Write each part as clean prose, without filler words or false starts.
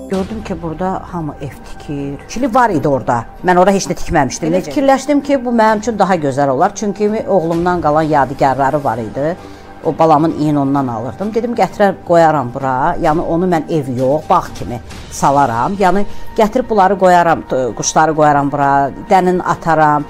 Gördüm ki burada hamı ev tikir. Kili var idi orada. Mən orada heç nə tikməmişdim. Elə fikirləşdim ki, bu mənim üçün daha gözəl olar. Çünki oğlumdan qalan yadigarları var idi. O balamın iyinondan alırdım. Dedim gətirər qoyaram bura. Yəni onu mən ev yox, bağ kimi salaram. Yəni gətirib bunları qoyaram, quşları qoyaram bura, dənin ataram.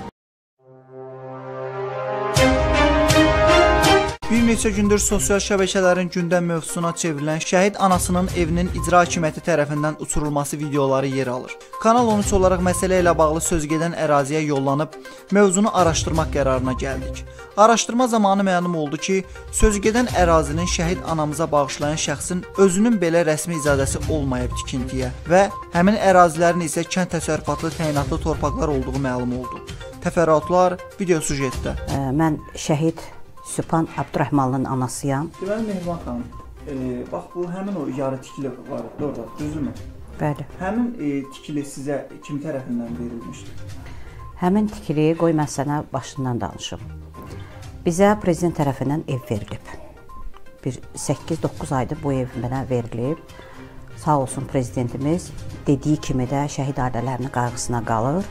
Bir neçə gündür sosial şəbəkələrin gündəm mövzusuna çevrilən şəhid anasının evinin icra hakimiyyəti tərəfindən uçurulması videoları yer alır. Kanal 13 olaraq məsələ ilə bağlı sözgedən əraziyə yollanıb mövzunu araşdırmaq qərarına gəldik. Araşdırma zamanı məlum oldu ki, sözgedən ərazinin şəhid anamıza bağışlayan şəxsin özünün belə rəsmi icazəsi olmayıb tikintiyə və həmin ərazilərin isə kənd təsərrüfatlı təyinatlı torpaqlar olduğu məlum oldu. Təfərrüatlar video süjetdə. Mən şəhid Sübhan Abdurrahmanlının anasıyam. Deməli Mehriban xanım, bax bu həmin o yarı tikili var orada, düzdürmü? Bəli. Həmin tikili sizə kim tərəfindən verilmişdir? Həmin tikili, qoy mən sənə başından danışım. Bizə prezident tərəfindən ev verilib. Bir 8-9 aydır bu ev mənə verilib. Sağ olsun prezidentimiz dediyi kimi də şəhid ailələrinin qayğısına qalır.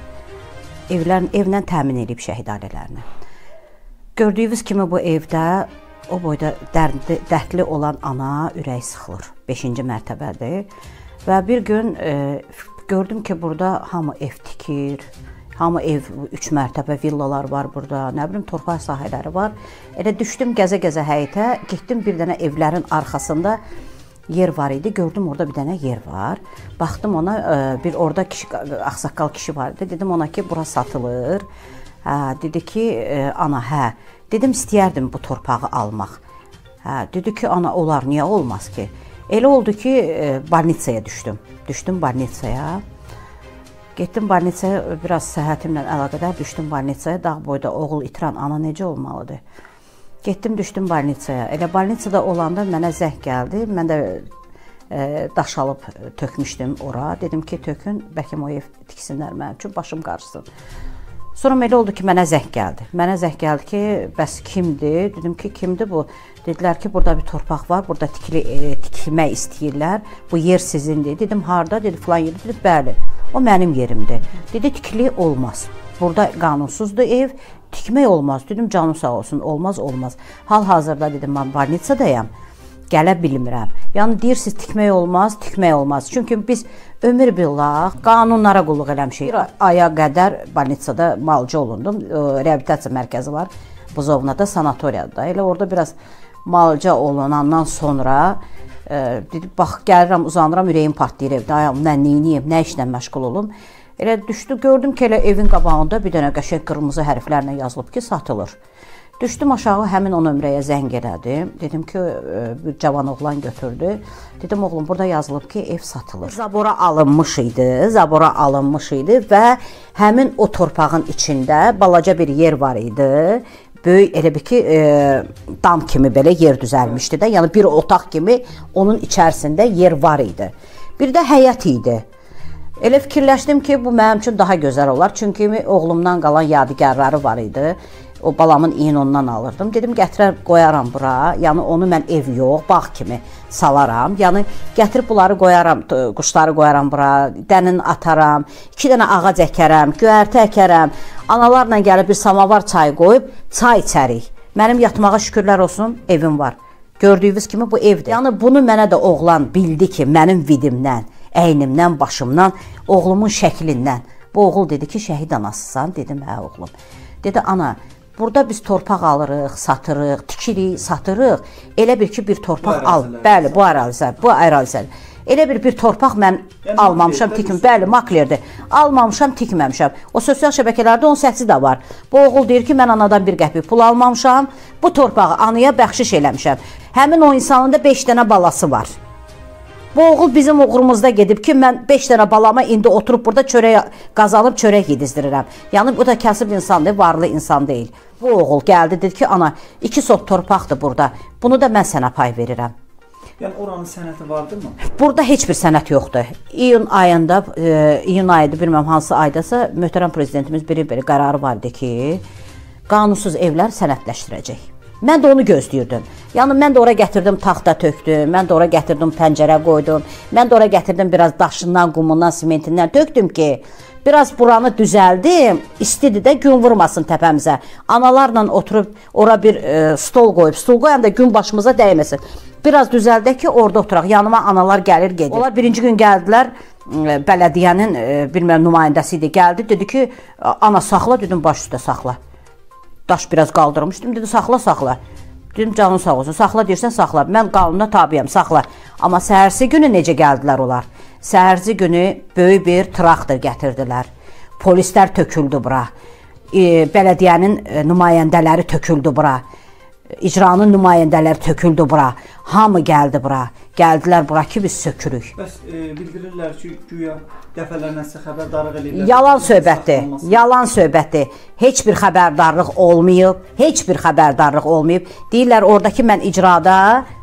Evlə təmin edib şəhid ailələrini. Gördüyünüz kimi bu evdə o boyda dərdli olan ana ürək sıxılır. 5-ci mərtəbədir. Və bir gün gördüm ki, burada hamı ev tikir. Hamı ev 3 mərtəbə villalar var burada. Nə bilim torpaq sahələri var. Elə düşdüm gəzə-gəzə həyətə, getdim bir dənə evlərin arxasında yer var idi. Gördüm orada bir dənə yer var. Baxdım ona, bir orada ağsaqqal kişi var idi. Dedim ona ki, bura satılır. Dedi ki, ana, hə. Dedim, istəyərdim bu torpağı almaq. Dedi ki, ana, olar, niyə olmaz ki? Elə oldu ki, balnitsaya düşdüm. Düşdüm balnitsaya. Getdim balnitsaya, biraz səhhətimlə əlaqədar düşdüm balnitsaya. Dağ boyda oğul itirən ana necə olmalıdır? Getdim, düşdüm balnitsaya. Elə balnitsada olanda mənə zəng gəldi. Mən də daş alıb tökmüşdüm ora. Dedim ki, tökün, bəlkə o ev tiksinlər mənim üçün, başım qarışsın. Sonra elə oldu ki, mənə zəng gəldi. Mənə zəng gəldi ki, bəs kimdir? Dedim ki, kimdir bu? Dedilər ki, burada bir torpaq var, burada tikilmək istəyirlər. Bu yer sizindir. Dedim, harda? Dedi, filan yerdir. Dedi, bəli, o mənim yerimdir. Dedi, tikili olmaz. Burada qanunsuzdur ev, tikmək olmaz. Dedim, canım sağ olsun, olmaz, olmaz. Hal-hazırda dedim, mən balnitsadayam, gələ bilmirəm. Yəni, deyirsiniz, tikmək olmaz, tikmək olmaz. Çünki biz ömür billah qanunlara qulluq eləmişik. Bir aya qədər balnitsada malcı olundum. Reabilitasiya mərkəzi var. Buzovnada, sanatoriyada. Elə orada biraz malca olunandan sonra dedim, bax, gəlirəm, uzanıram, ürəyim partlayır evdə. Ayağım, nə neyniyim, nə işlə məşğul olum. Elə düşdü, gördüm ki, elə evin qabağında bir dənə qəşəng qırmızı hərflərlə yazılıb ki, satılır. Düşdüm aşağı, həmin o nömrəyə zəng elədim. Dedim ki, bir cavan oğlan götürdü. Dedim, oğlum, burada yazılıb ki, ev satılır. Zabora alınmış idi və həmin o torpağın içində balaca bir yer var idi. Böyük, elə bir ki, dam kimi belə yer düzəlmişdi də. Yəni, bir otaq kimi onun içərisində yer var idi. Bir də həyət idi. Elə fikirləşdim ki, bu mənim üçün daha gözəl olar. Çünki oğlumdan qalan yadigarları var idi. O balamın iyinondan alırdım. Dedim, gətirər qoyaram bura. Yəni, onu mən ev yox, bağ kimi salaram. Yəni, gətirib bunları qoyaram, quşları qoyaram bura, dənin ataram, 2 dənə ağac əkərəm, göyərtə əkərəm. Analarla gəlib bir samavar çay qoyub, çay içərik. Mənim yatmağa şükürlər olsun, evim var. Gördüyünüz kimi bu evdir. Yəni, bunu mənə də oğlan bildi ki, mənim vidimdən, əynimdən, başımdan, oğlumun şəklindən. Bu oğul dedi ki, şəhid anasısan. Dedim, hə oğlum. Dedi, ana, burada biz torpaq alırıq, satırıq, tikirik, satırıq. Elə bir ki, bir torpaq al. Bəli, bu ərazilər. Elə bir torpaq mən almamışam, tikməm. Bəli, maklerdir. Almamışam, tikməmişəm. O sosial şəbəkələrdə onun səsi də var. Bu oğul deyir ki, mən anadan bir qəpik pul almamışam, bu torpağı anaya bəxşiş eləmişəm. Həmin o insanın da 5 dənə balası var. Bu oğul bizim uğrumuzda gedib ki, mən 5 dənə balama indi oturub burada çörək qazanıb çörək yedizdirirəm. Yəni, bu da kasıb insandır, varlı insan deyil. Bu oğul gəldi, dedi ki, ana, 2 sot torpaqdır burada. Bunu da mən sənə pay verirəm. Yəni, oranın sənəti vardırmı? Burada heç bir sənət yoxdur. İyun ayında, iyun ayıdır, bilməm hansı aydasa, möhtərəm prezidentimiz bir qərarı var idi ki, qanunsuz evlər sənətləşdirəcək. Mən də onu gözləyirdim. Yəni mən də ora gətirdim taxta tökdüm, mən də ora gətirdim pəncərə qoydum, mən də ora gətirdim biraz daşından, qumundan, sementindən tökdüm ki, biraz buranı düzəldim, istidir də gün vurmasın təpəmizə. Analarla oturub ora bir stol qoyub, stol qoyan da gün başımıza dəyməsin. Biraz düzəldək ki, orada oturaq. Yanıma analar gəlir, gedir. Onlar birinci gün gəldilər, bələdiyyənin bilməm nümayəndəsi idi, gəldi, dedi ki, ana saxla, dedim baş üstə saxla. Daş biraz qaldırmışdım, dedi saxla, saxla. Dedim canın sağ olsun, saxla deyirsən saxla. Mən qanuna tabiyəm, saxla. Amma səhərsi günü necə gəldilər onlar? Səhərsi günü böyük bir traktor gətirdilər. Polislər töküldü bura. Bələdiyyənin nümayəndələri töküldü bura. İcranın nümayəndələri töküldü bura. Hamı gəldi bura. Gəldilər bura ki, biz sökürük. Bəs bildirirlər ki, güya dəfələrlə sizə xəbərdarlıq edirlər. Yalan söhbətdir. Yalan söhbətdir. Heç bir xəbərdarlıq olmayıb. Heç bir xəbərdarlıq olmayıb. Deyirlər, oradakı mən icrada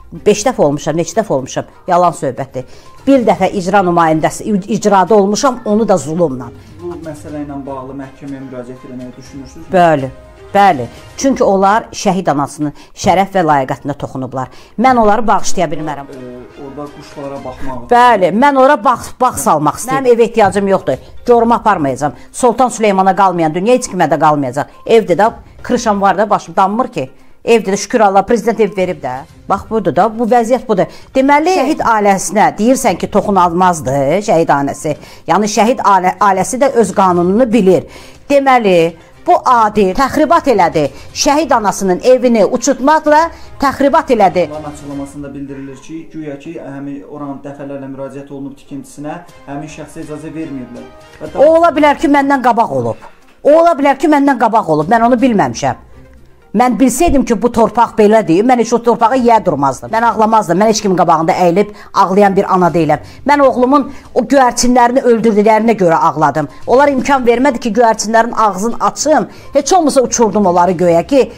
5 dəfə olmuşam, neçə dəfə olmuşam. Yalan söhbətdir. Bir dəfə icra nümayəndəsi, icrada olmuşam, onu da zulumla. Bu məsələ ilə bağlı məhkəməyə müraciət etməyi düşünürsünüz? Bəli. Bəli, çünki onlar şəhid anasının şərəf və layiqətinə toxunublar. Mən onları bağışlaya bilmərəm. Orada quşlara baxmaq. Bəli, mən ora bağ salmaq istəyirəm. Mənim ev ehtiyacım yoxdur. Görümə aparmayacağam. Sultan Süleymana qalmayan dünya heç kimə də qalmayacaq. Evdə də krışam var da, başım danmır ki. Evdə də şükür Allah, prezident ev verib də. Bax, budur da, bu vəziyyət budur. Deməli, şəhid ailəsinə deyirsən ki, toxunulmazdı şəhid ailəsi. Yəni, şəhid ailəsi də öz qanununu bilir. Deməli, bu adil təxribat elədi. Şəhid anasının evini uçurtmaqla təxribat elədi. Onların açıqlamasında bildirilir ki, güya ki, həmin oranın dəfələrlə müraciət olunub tikintisinə, həmin şəxsə icazə verməyiblər. O ola bilər ki, məndən qabaq olub. O ola bilər ki, məndən qabaq olub. Mən onu bilməmişəm. Mən bilsəydim ki, bu torpaq belədir, mən heç o torpağı yeyə durmazdım. Mən ağlamazdım. Mən heç kimin qabağında əyilib ağlayan bir ana deyiləm. Mən oğlumun o göyərçinlərini öldürdüklərinə görə ağladım. Onlar imkan vermədi ki, göyərçinlərin ağzını açım. Heç olmasa uçurdum onları göyə ki,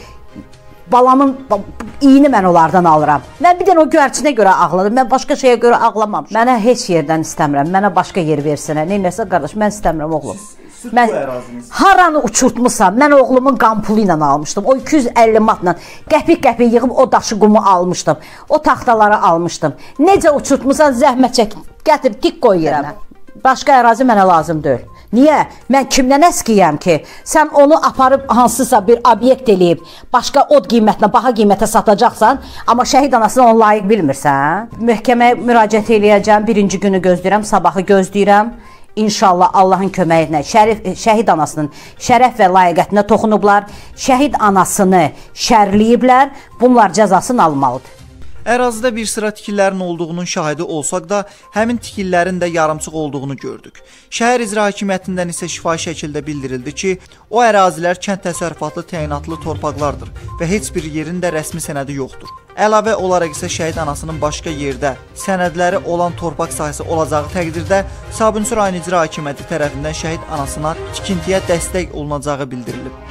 balamın iyini mən onlardan alıram. Mən bir dənə o göyərçinə görə ağladım. Mən başqa şeyə görə ağlamamışam. Mənə heç yerdən istəmirəm. Mənə başqa yer versinə. Neynəsə qardaş, mən istəmirəm oğlum. Mən haranı uçurtmusam, mən oğlumun qan pulu ilə almışdım. O 250 manatla qəpik-qəpik yığıb o daşı qumu almışdım. O taxtaları almışdım. Necə uçurtmusan zəhmət çək, gətirib tik qoy yerə. Başqa ərazi mənə lazım deyil. Niyə? Mən kimdən əskiyəm ki? Sən onu aparıb hansısa bir obyekt eləyib, başqa od qiymətinə, baha qiymətə satacaqsan, amma şəhid anasını onu layiq bilmirsən. Məhkəməyə müraciət eləyəcəm, birinci günü gözləyirəm, sabahı gözləyirəm. İnşallah Allahın köməyi ilə şəhid anasının şərəf və layiqətinə toxunublar, şəhid anasını şərləyiblər, bunlar cəzasını almalıdır. Ərazidə bir sıra tikililərin olduğunun şahidi olsaq da, həmin tikililərin də yarımçıq olduğunu gördük. Şəhər İcra Hakimiyyətindən isə şifahi şəkildə bildirildi ki, o ərazilər kənd təsərrüfatlı təyinatlı torpaqlardır və heç bir yerin də rəsmi sənədi yoxdur. Əlavə olaraq isə şəhid anasının başqa yerdə sənədləri olan torpaq sahəsi olacağı təqdirdə Sabunçu rayon İcra Hakimiyyəti tərəfindən şəhid anasına tikintiyə dəstək olunacağı bildirilib.